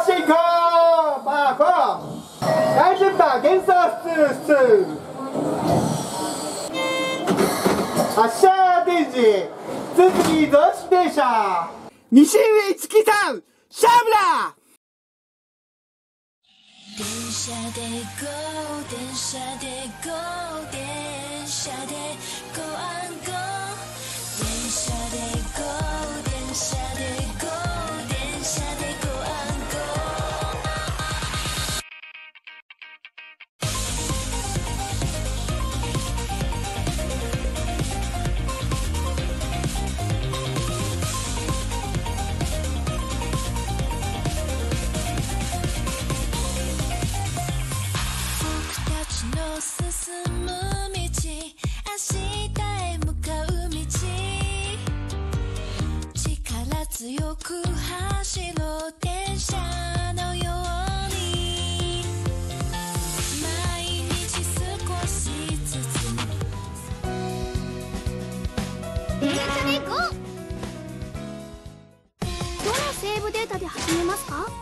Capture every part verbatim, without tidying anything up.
進行パーフォーさんじゅっパー幻想スツース発車電磁次増資電車西上五木さん勝負だ。 電車で GO 電車で GO 電車で GO and GO 電車で GO 電車で GO 電車で GO and GO 僕たちの進む道明日へ向かう道力強く走ろう電車のように毎日少しずつ電車で GO どのセーブデータで始めますか？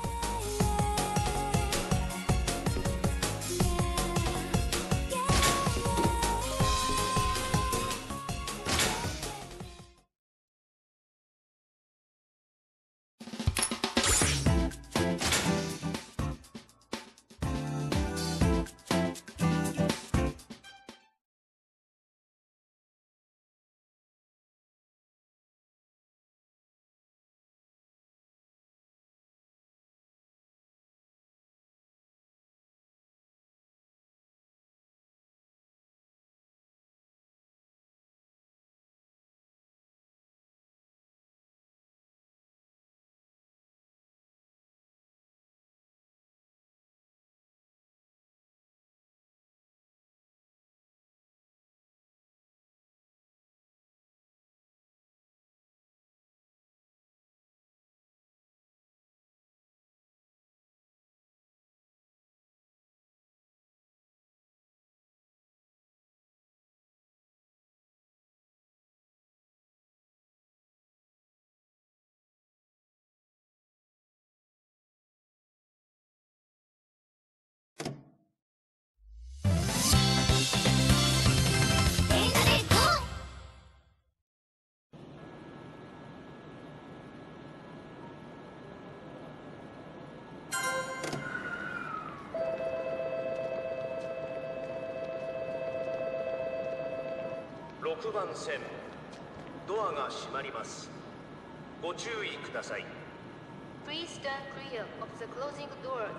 ろくばん線ドアが閉まります。ご注意ください。 Please stand clear of the closing doors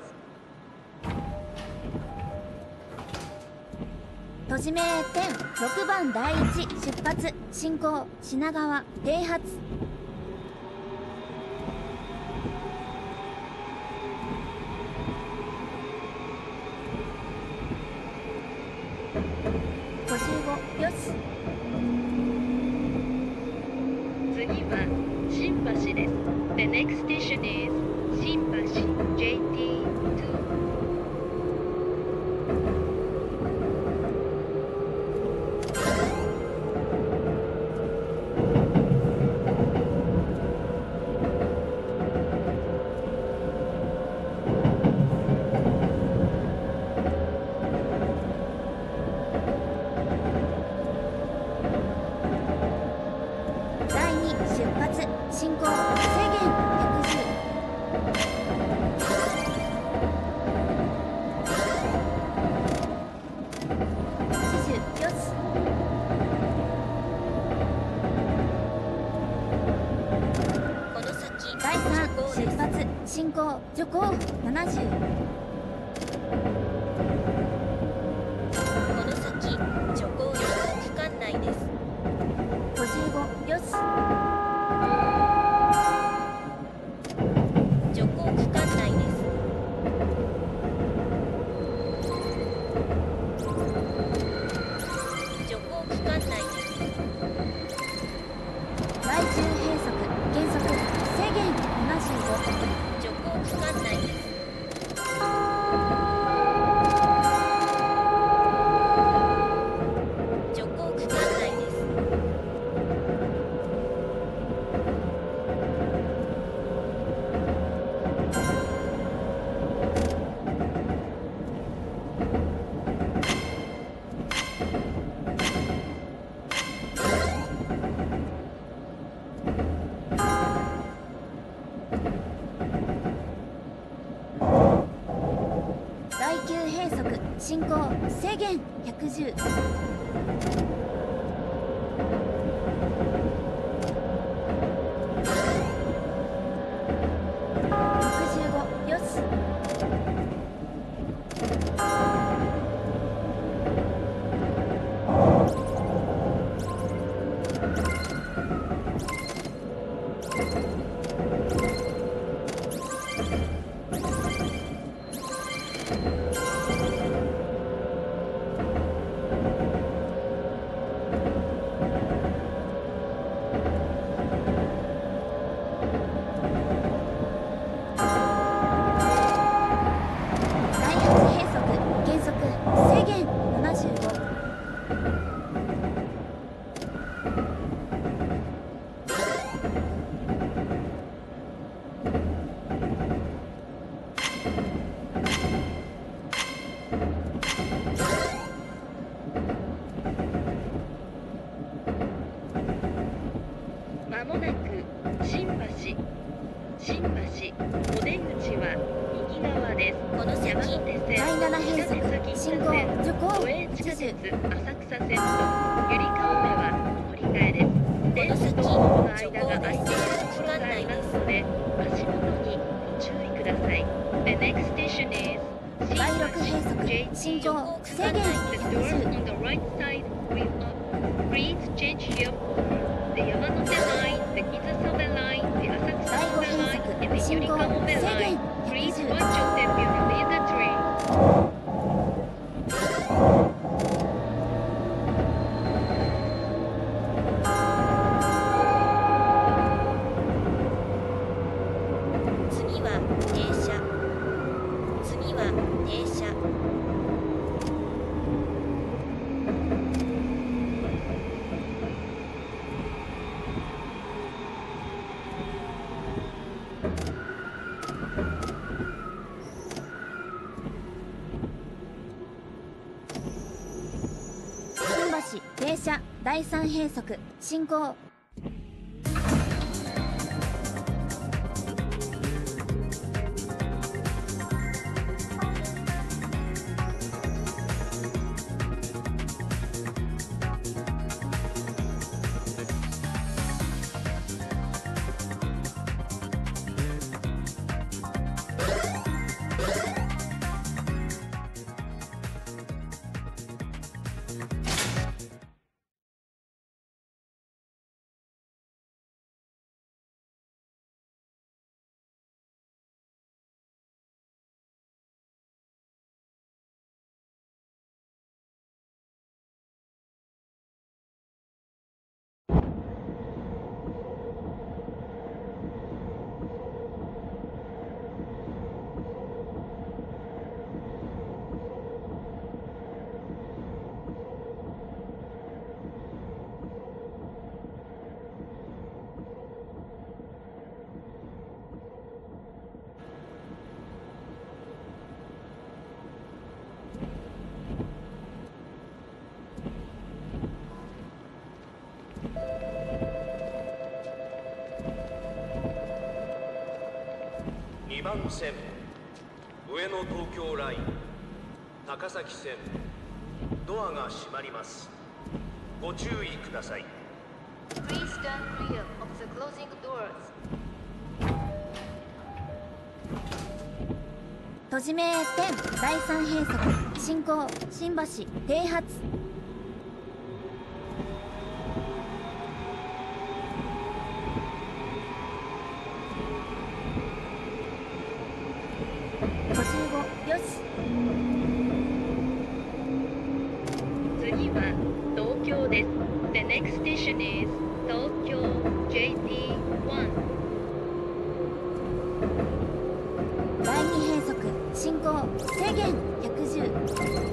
閉じ名店ろくばん第一出発進行品川停発ごじゅうごよし次は新橋です。The next station is 新橋 ジェイティーツー第二出発進行制限ひゃくじゅうはちじゅうよしこの先第三出発進行徐行ななじゅうこの先徐行区間内です。 ごじゅうごよし徐行区間内です。徐行区間内です。 来中閉塞減速制限ななじゅうご徐行区間内です。徐行区間内です。 第きゅう変速進行制限ひゃくじゅう。 まもなく新橋。新橋お出口は右側です。 この先山手線、 だいなな変速進行徐行都営地下鉄じゅう。 浅草線とゆりかおめは乗り換えです。電車とホームの間が空いているところがありますので、足元にご注意ください。The next station is だいろく変速進行制限 The ひゃく doors じゅう。 on the right side will up. Please change here. The Yamanote Line, the Kizasabe Line, the だいご Asakusa 変 Line, 速 and the 進行 Yurikamobe 制限 Line. ひゃ Please くじゅう。 watch your step when you leave the train. 次は停車。次は停車。新橋停車だいさん変速進行。 にばん線上野東京ライン高崎線ドアが閉まります。ご注意ください。 Please stand clear of the closing doors. 閉じ名店だいさん変速進行新橋停発。ごじゅうごよし。 次は東京です。The next station is 東京 ジェイティーワン。 だいに変速進行制限ひゃくじゅう。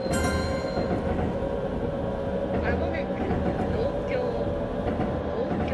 まもなく東京東京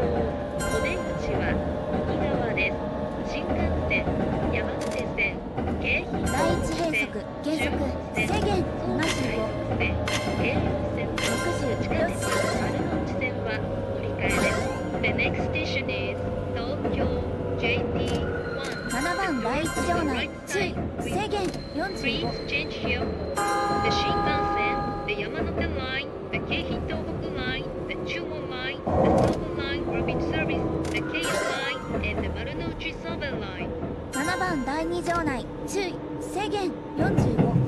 The next station is Tokyo ジェイティーワン。 ななばん第一場内注意制限よんじゅう Please ご change here for the Shinkansen, the Yamanote Line, the Keihin Tohoku Line, the Chumon Line, the Sobu Line Rapid Service, the Keio Line, and the Marunouchi Soben Line. ななばん第二場内注意制限よんじゅうご。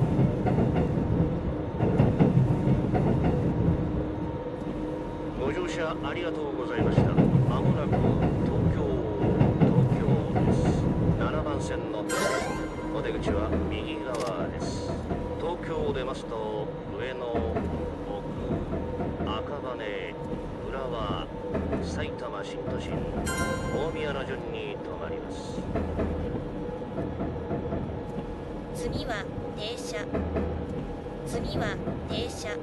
ご乗車ありがとうございました。まもなく東京東京です。ななばん線のお出口は右側です。東京を出ますと上野、奥、赤羽、浦和、埼玉新都心、大宮の順に停まります。 次は停車。次は停車。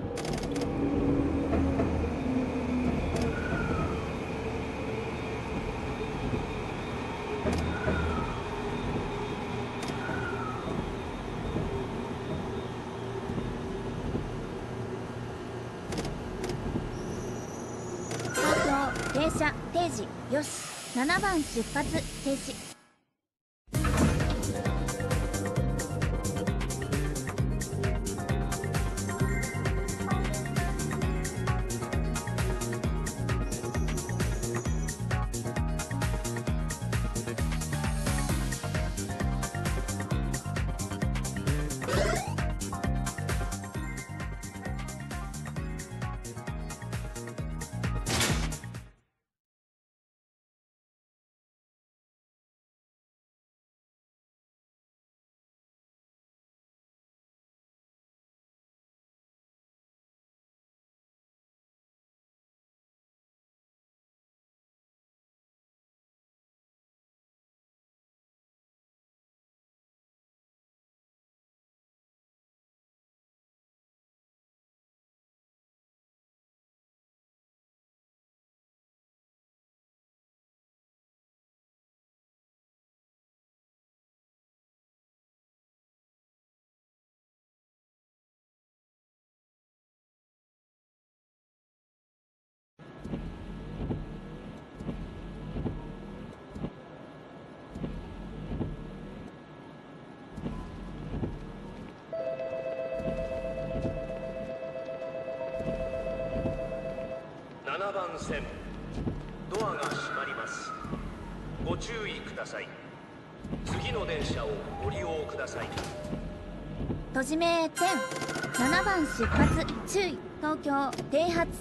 停車定時よし。ななばん出発停止。 ななばん線ドアが閉まります。ご注意ください。次の電車をご利用ください。 閉じ目点ななばん出発注意東京停発。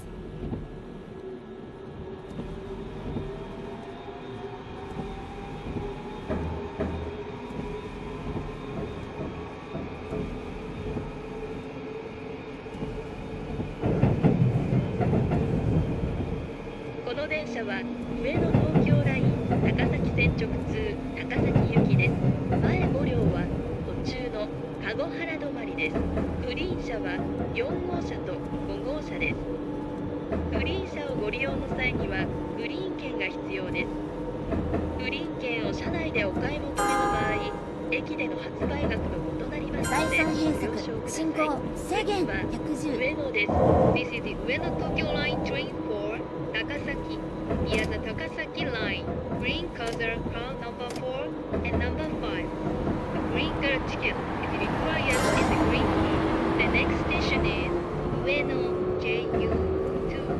この電車は上野東京ライン高崎線直通高崎行きです。前ご両は途中の籠原止まりです。グリーン車はよん号車とご号車です。グリーン車をご利用の際にはグリーン券が必要です。グリーン券を車内でお買い求めの場合、駅での発売額と異なりますので第三編ご了承ください。 作進行制限次はひゃくじゅう。 上野です。This is the 上野東京 Line train for Takasaki near the Takasaki line. Green color car number four and number five. A green color ticket is required in the green key. The next station is Ueno ジェイユーツー。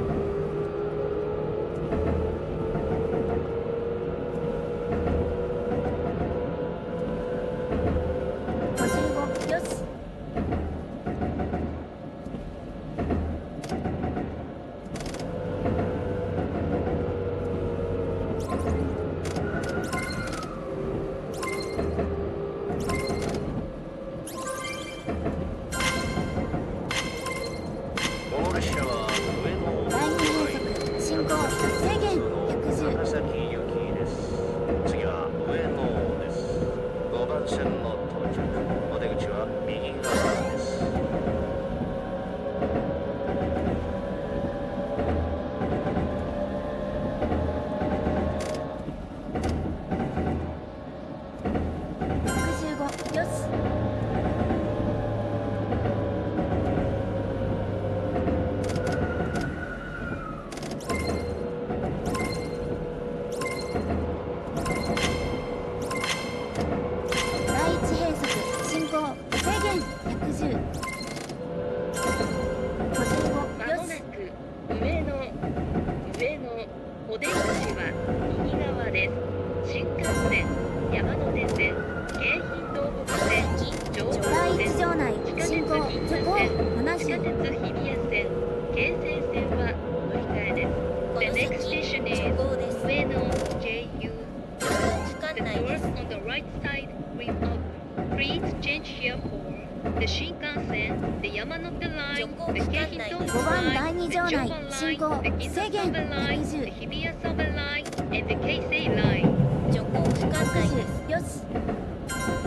ごじゅうごよし。 この列車は上野第二変速進行制限出口は右側です。新幹線、山手線、京浜東北線、上第越線、 一場内地下鉄進行銀座徐行線、 なし地下鉄日比谷線、京成線はお乗り換えです。 こ The の next 先 station 徐 is 行です。 Ueno ジェイユー。 区 The 間内で doors す。 on the right side will open. Please change here for the Shinkansen, the Yamanote Line, the Keihin ごばん Line, 第 the 二場内 Joban 進 Line, 行 the Ginza 制限 Soben Line, the ひゃくじゅう Hibiya Soben Line, and the Keisei Line. 徐行区間内です。 よし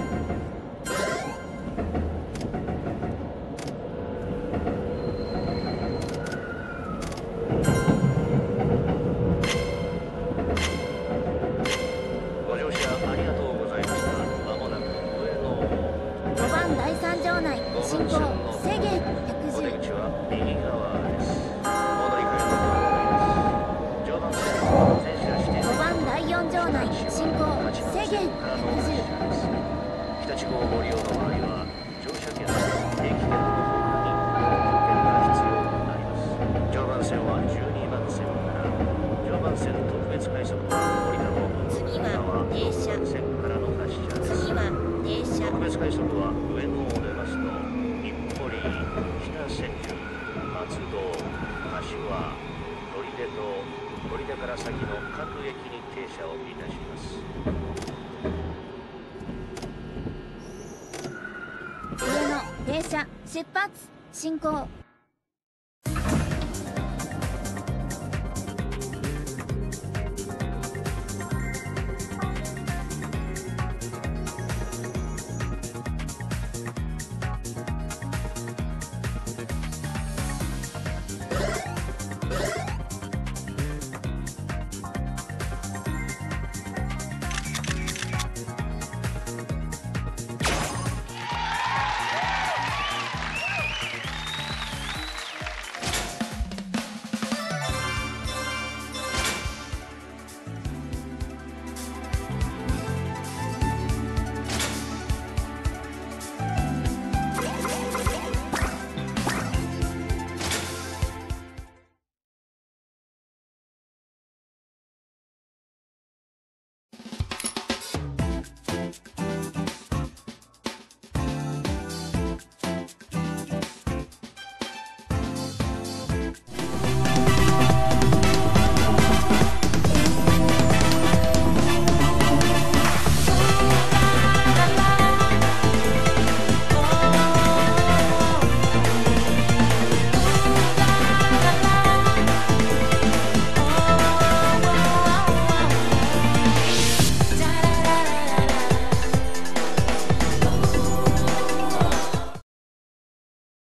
ご乗車ありがとうございました。まもなく上野ごばん第三場内進行制限ひゃくじゅうお出口は右側です。お乗り換えのご案内です。常磐線は全車指定ごばん第四場内進行制限ひゃくじゅう日立号をご利用の場合は乗車券定期券の他に特急券が必要となります。常磐線はじゅうにばん線から常磐線特別快速は降りた後次は停車。 線からの発車です。 次は停車。 特別快速は上野を出ますと日暮里、北千住、松戸、柏、取手と取手から先の各駅に停車をいたします。 上野停車出発進行